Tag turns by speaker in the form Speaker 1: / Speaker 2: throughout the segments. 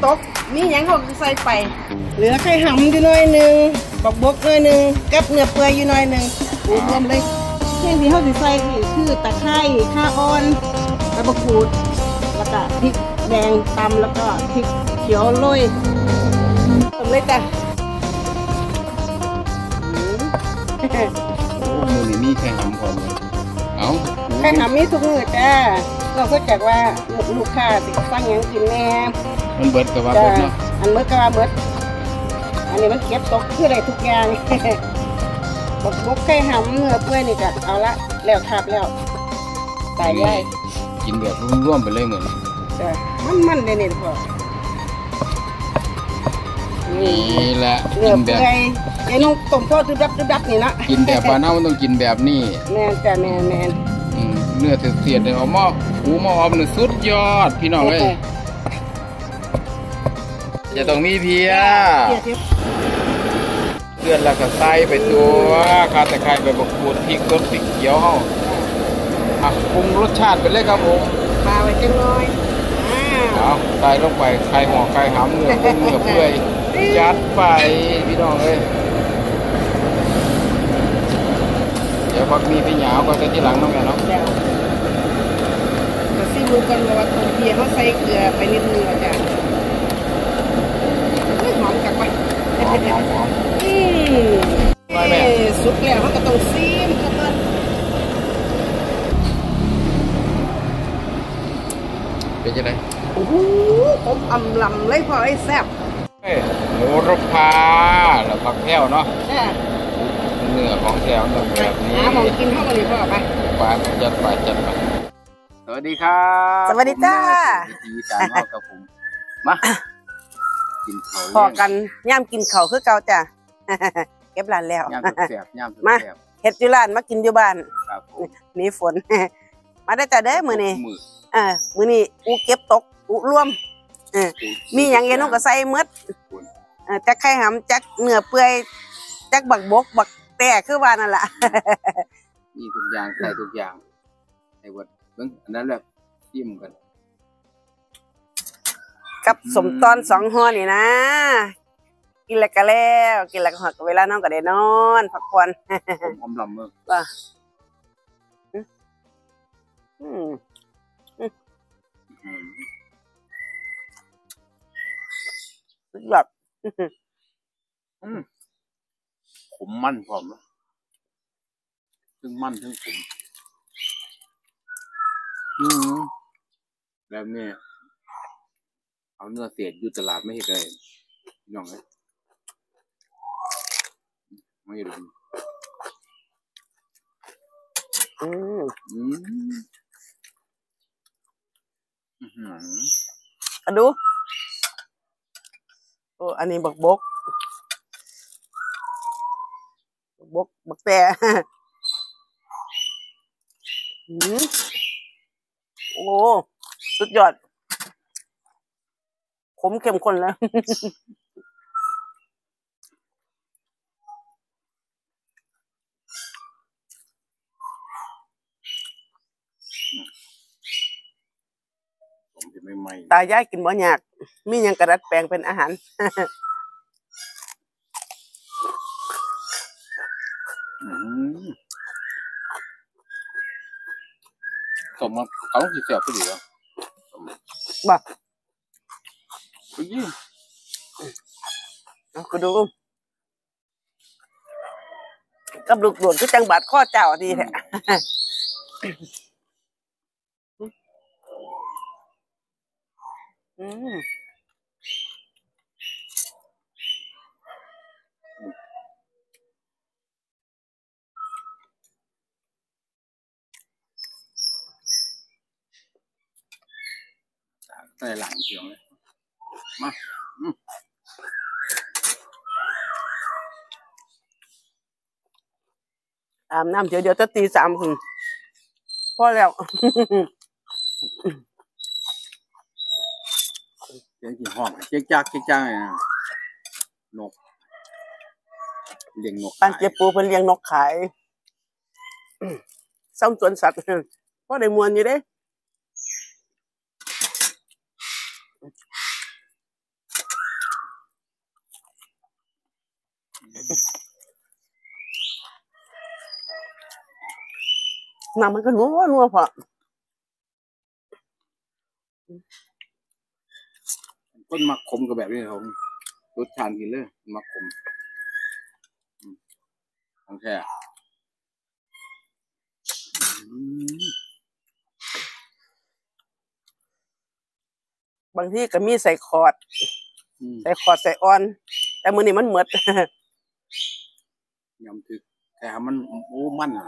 Speaker 1: ตกมีหยังเขาใส่ไปเหลือไข่หำอยู่หน่อยหนึ่งบักบกหน่อยหนึ่งกับเนื้อเปื่อยอยู่หน่อยหนึ่งรวมเลยเพียงที่เขาใส่คือตะไคร้ข่าอ่อนใบมะกรูดแล้วก็พริกแดงตำแล้วก็พริกเขียวโรยทำเลยจ้ะ
Speaker 2: มือนี่ไข่หำก่อนเลยเอา
Speaker 1: ไข่หำมีทุกมื้อจ้าเราก็จากว่าลูกค้าสิสั่งหยังกินแน่
Speaker 2: มันเบิดกับว่าเบิดเนาะ
Speaker 1: อันเบิดกับว่าเบิดอันนี้มันเก็บตกคืออะไรทุกอย่างบกไข่หำเนื้อเปื่อยนี่จ้ะเอาละแล้วทับแล้วตายได้
Speaker 2: กินแบบร่วมไปเลยเหมือน
Speaker 1: จ้ะมันเลยนี่พ่อ
Speaker 2: นี่แหละ
Speaker 1: เนื้อเปื่อยไอ้นุ่งต้มทอดดึบนี่นะ
Speaker 2: กินแบบบ้านเฮาต้องกินแบบนี้
Speaker 1: แม่จ้ะแม่
Speaker 2: เนื้อเสียดเลยเอาหม้อหูหม้ออมหนึ่งสุดยอดพี่น้องเลยจะต้องมีเพียเลือดแล้วก็ใส่ไปตัวข่าตะไคร้ใบมะกรูดพริกสดพริกเขียวเฮาปรุงรสชาติไปเลยครับผม
Speaker 1: ปลาไว้จังน้อย
Speaker 2: เอาใส่ลงไปไข่ห่อไข่หำเนื้อเปื่อยยัดไปพี่น้องเลยเดี๋ยวพักมีพี่หยาวก็จะที่หลังน้องแม่เนาะ
Speaker 1: จะซิมูกันว่าตัวเพียเขาใส่เกลือไปนิดนึงจ้ะหอมจังไป
Speaker 2: หอม
Speaker 1: สุกแล้วเขาก็ต้องซีมกัน
Speaker 2: เป็นยังไง
Speaker 1: โอ้โหผมอำลำเลยพอไอ้แซ่บ
Speaker 2: โหระพาแล้วผักแก้วเนาะเนื้อของแก้วแบบนี้
Speaker 1: หมองกินเข้ามาเลยพ่อไป
Speaker 2: จัดไปสวัสดีครับ
Speaker 1: สวัสดีจ้า
Speaker 2: ดีจานพ่อกับผมมากินเขา
Speaker 1: พอกันย่ำกินเขาคือเก่าจ้ะเก็บร้านแล้ว
Speaker 2: ย่ำแสบ
Speaker 1: มาเฮ็ดอยู่ร้านมากินอยู่บ้าน
Speaker 2: ครับ
Speaker 1: มีฝนมาได้จ้ะเด้อมื้อนี้มื้อนี้อูเก็บตกอูร่วมมีหยังเย็นน้องก็ใส่หมดจักไข่หำจักเนื้อเปื่อยจักบักบกบักแต่คือว่านั่นล่ะ
Speaker 2: มีทุกอย่างใส่ทุกอย่างไอ้วัดเบิ่งอันนั้นแหละจิ้มกัน
Speaker 1: กับสมตอน2ห่อนี่นะกินแล้วก็แล้วกินแล้วก็หอดเวลาน้องก็ได้นอนพักผ่อน
Speaker 2: หอมลำมื้อ
Speaker 1: ว่าแบบ
Speaker 2: ขมมันพร้อมแล้วซึ่งมันซึ่งขมแบบนี้เอาเนื้อเศษอยู่ตลาดไม่เห็นเลยน้องเลยไม่เห็น
Speaker 1: ดูโอ้อันนี้บักแต่โอ้สุดยอดขมเข้มข้นแล้วตายายกินบ่ยากมีหยังกระดัดแปลงเป็นอาหาร
Speaker 2: สมมาเขาต้องกินเสียบไปดีแล้ว
Speaker 1: บ่
Speaker 2: ไปยี่
Speaker 1: กูดูกับลูกหลวงคือจังบาดข้อเจ้าดีแท้
Speaker 2: ใส่หลังเชียวเลยมา
Speaker 1: อาบน้ำเดี๋ยวจะตี3คุณพอแล้ว
Speaker 2: เจ๊กี่ห้องเจ๊จักเลยนะนกเลี้ยงนก
Speaker 1: บ้านเจี๊ยบปูเพิ่นเลี้ยงนกขายซ่อมสวนสัตว์พอได้มวนอยู่เด้
Speaker 3: น้ำมันก็นัวพอ
Speaker 2: ต้นมักขมกับแบบนี้ผมรสชาติกินเลยมักขมของแท้
Speaker 3: บางทีก็มีใส่คอร์ดใส่คอร์ดใส่ออนแต่มื้อนี้มันหมด
Speaker 2: ยำถึกแต่มันโอ้มันอ่ะ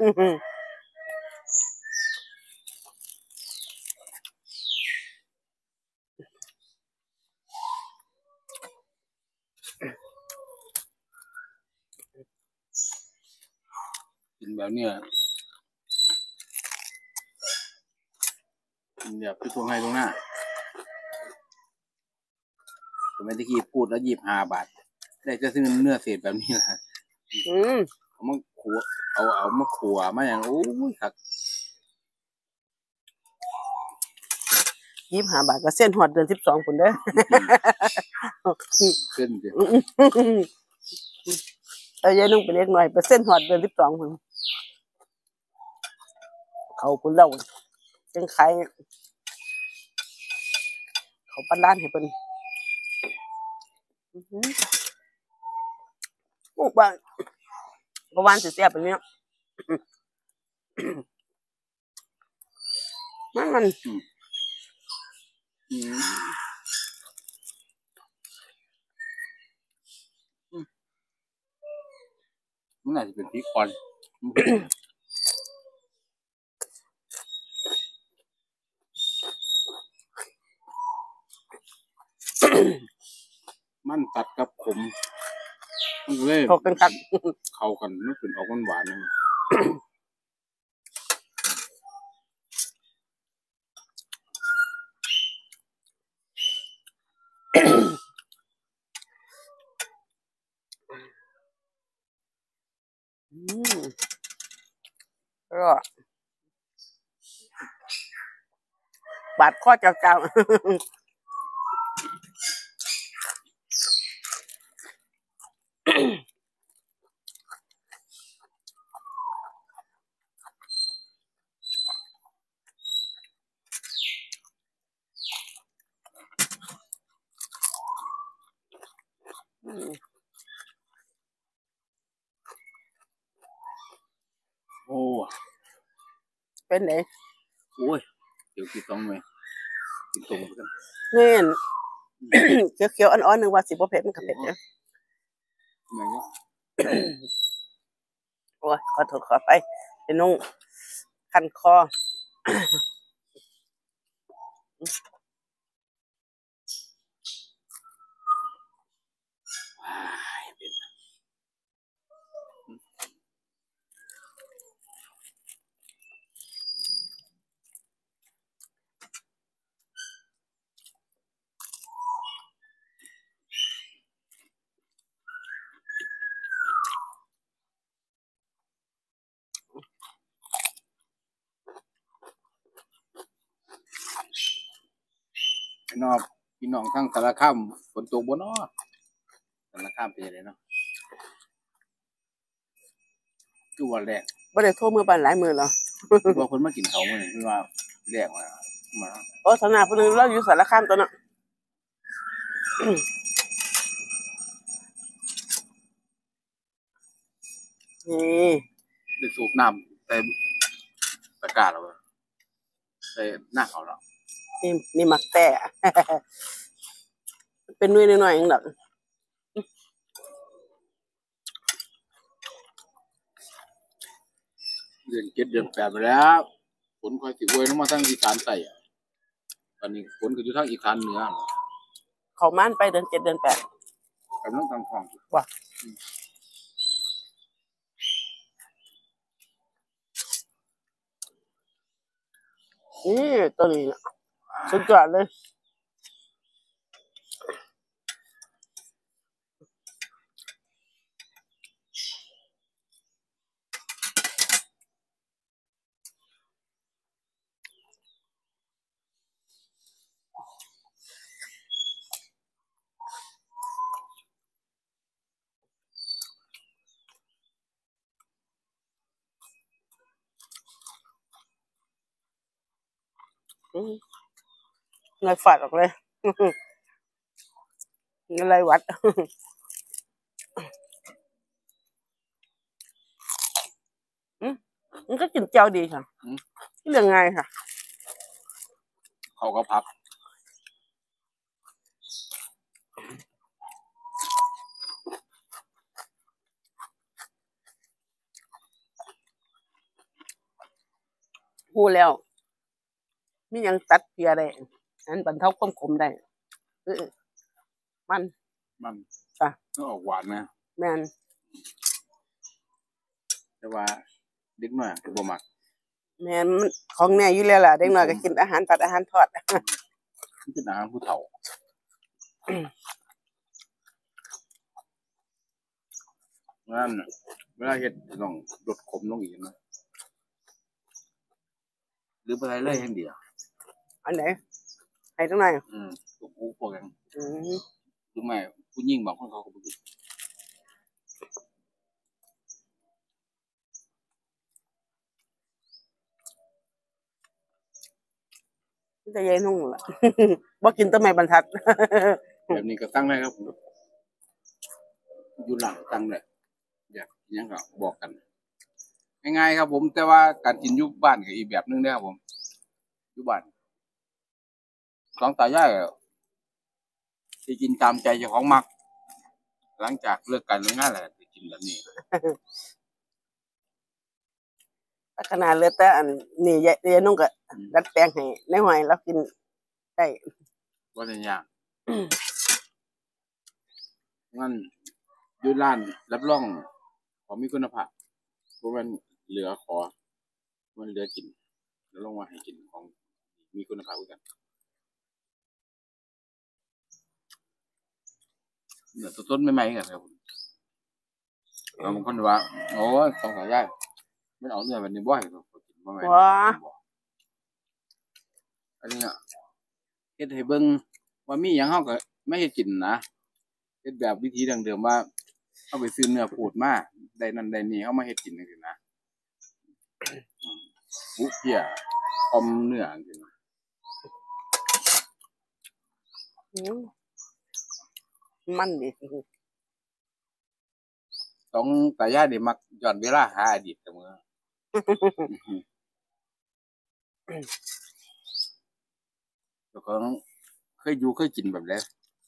Speaker 2: กินแบบเนี้ยกินแบบที่ตรงให้ตรงหน้าผมไม่ได้ขี้พูดแล้ว25 บาทได้จะซื้อเนื้อเศษแบบนี้นะเอามาขัวเอามาขัวมาอย่างโอ้ยครับ
Speaker 3: 25 บาทก็เส้นหอดเดือน12พุ่นเด้อ
Speaker 2: ขึ้นสิ
Speaker 3: แต่ยายนุ่งไปเล็กหน่อยเปอร์เซ็นต์หอดเดือน12พุ่นเขาพุ่นเล่าจังขายเขาปั้นร้านให้เพิ่นโอ้บ้านประมาณสิแซ่บแบบนี้มัน
Speaker 2: มันน่าจะเป็นพริกอ่อนมันตัดกับขมมันเลย
Speaker 3: เขาเป็นคัก
Speaker 2: เข้ากันมันเป็นออกหวานๆนะ
Speaker 3: ก็บาดข้อเจ้า
Speaker 2: โอ้
Speaker 3: เป็นไง
Speaker 2: โอ้ยเดี๋ยวกินต้องไหมกินตรงกัน
Speaker 3: เนี่ยเขียวๆอ่อนๆนึงว่าสิบ่เผ็ดมันก็เผ็ดนะโอ้ยขอโทษขอไปเป็นนุ่งคันคอ
Speaker 2: พี่น้องทั้งสารคามฝนตกบ่เนาะสารคามเป็นยังไงเนาะคือว่าแรก
Speaker 3: บ่ได้โทรมือบ้านหลายมื้อแล้ว
Speaker 2: ว่าคนมากินเขามื้อนี้คือว่าแรกมา
Speaker 3: โอ้สนาผู้นึงเราอยู่สารคามตัวเนาะนี่
Speaker 2: ได้สูบน้ำใส่ตะกร้าแล้วใส่หน้าเขาแล้ว
Speaker 3: นี่มักแต่ เป็นนุ่ยหน่อยๆเองดอก
Speaker 2: เดือน7 เดือน 8ไปแล้วฝนค่อยสิอวยลงมาทางอีสานใต้ตอนนี้ฝนก็อยู่ทางอีสานเหนือ
Speaker 3: เขาม่านไปเดือน7 เดือน 8
Speaker 2: กำลังทางท้อง
Speaker 3: ว่ะนี่ตัวนี้นะสุดยอดเลยเงินฝาดออกเลยเงินรายวัดมันก็กินเจ้าดีค่ะเรื่องไงค่ะ
Speaker 2: เขาก็พับ
Speaker 3: พูดแล้วมียังตัดเพียได้อันบรรเทาความขมได้มัน
Speaker 2: ก็ออกหวานนะ
Speaker 3: แม่น
Speaker 2: แต่ว่าเด็กน้อยก็บ่มัก
Speaker 3: แม่นของแน่อยู่แล้วล่ะเด็กน้อยก็กินอาหารผัดอาหารทอด
Speaker 2: มันเป็นอาหารผู้เฒ่านั่นเวลาเฮ็ดต้องลดขมลงอีกนะหรือไปเลยอย่างเดียว
Speaker 3: อันไหนให้ตรงไหน
Speaker 2: พวกกันหรือไม่ผู้หญิงบางคนเขาก็บ่กิน
Speaker 3: จะเย็นนุ่งล่ะ บ่กินต้นไม้บรรทัด
Speaker 2: แบบนี้ก็ตั้งได้ครับอยู่หลังตั้งได้อยากกินหยังก็บอกกันง่ายๆครับผมแต่ว่าการกินอยู่บ้านก็อีกแบบนึงเด้อครับผมอยู่บ้านสองตายายที่กินตามใจเจ้าของมักหลังจากเลิกการเลิกงานแล้วจะกินแบบนี้
Speaker 3: ขนาดเหลือแต่อันนี่ยายนุ่งก็ดัดแปลงให้ในหอยแล้วกินได้
Speaker 2: ว่าจะยากงั้นอยู่ร้านรับรองของมีคุณภาพเพราะมันเหลือขอมันเหลือกินแล้วลงมาให้กินของมีคุณภาพกันเนื้อต้นใหม่ๆกันครับผมบางคนว่าโอ้สองสายย่ายไม่เอาเนื้อแบบนี้บ่อยเรากินบ่แม่นอันนี้อ่ะเฮ็ดให้เบิ่งว่ามีหยังเฮาก็ไม่เฮ็ดกินนะเฮ็ดแบบวิธีดั้งเดิมว่าเอาไปซื้อเนื้อปูดมาได้นั่นได้นี่เฮามาเฮ็ดกินจังซี่นะบุเพียอมเนื้อจังซี่นะ
Speaker 3: มันดิ
Speaker 2: ต้องตายายได้มักย้อนเวลาหาอดีตเสมอแล้วก็เคยอยู่เคยกินแบบแล้ว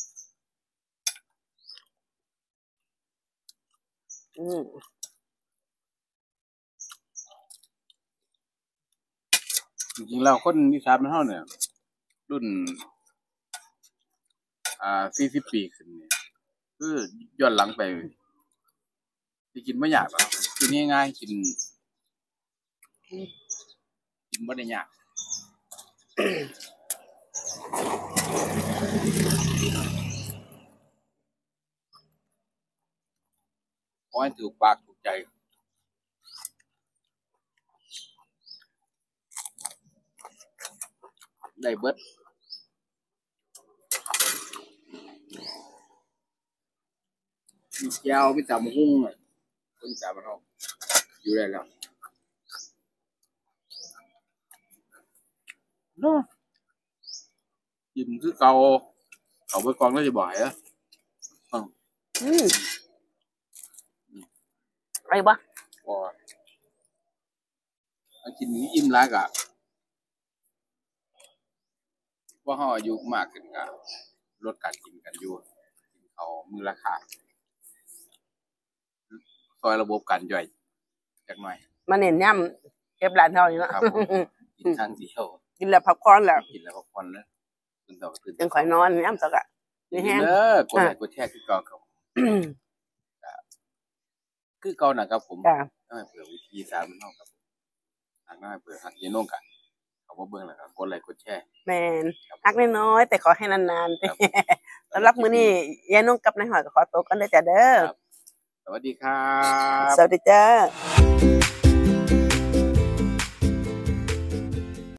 Speaker 2: จริงๆแล้วคนอีสานมันเฮาเนี่ยรุ่น40 ปีขึ้นเนี่ยคือย้อนหลังไปสิกินบ่ยากหรอกกินง่ายๆกินบ่ได้ยากขอให้ถูกปากถูกใจได้เบิดมีแก้วมีตำหุ้งคนอีสานบ้านเฮาอยู่ได้แล้วเนาะกินคือเก่าเอาไปกองแล้วจะบ่อยอ่ะ
Speaker 3: อะไรบ้า
Speaker 2: พอกินอิ่มหลายก็ว่าเฮาอายุมากขึ้นก็ลดการกินกันอยู่กินข้าวมื้อละคาบซอยระบบการย่อยจักหน่อย
Speaker 3: มาเน้นย่ำเก็บร้านเท่านี้นะครับ
Speaker 2: กินทางเดียว
Speaker 3: กินแล้วพักผ่อนแล้ว
Speaker 2: กินแล้วพักผ่อนแล้วตื่นต่อตื่น
Speaker 3: ยังข่อยนอนย่ำสักอะนี่แห้ง
Speaker 2: กดไลค์กดแชร์คือเก่าครับคือเก่านะครับผมเผื่อวิธีสารมันเท่ากับทางหน้าเผื่อหักเย็นลงกันเขาบอกเบิ่งแล้วก็กดไลค์กดแชร์
Speaker 3: แมนฮักน้อยๆแต่ขอให้นานๆสำหรับมื้อนี้ยายนุ่งกับนายหอยก็ขอตัวกันเด้อจ้ะเด้อ
Speaker 2: สวัสดีครับ
Speaker 3: สวัสดีจ้า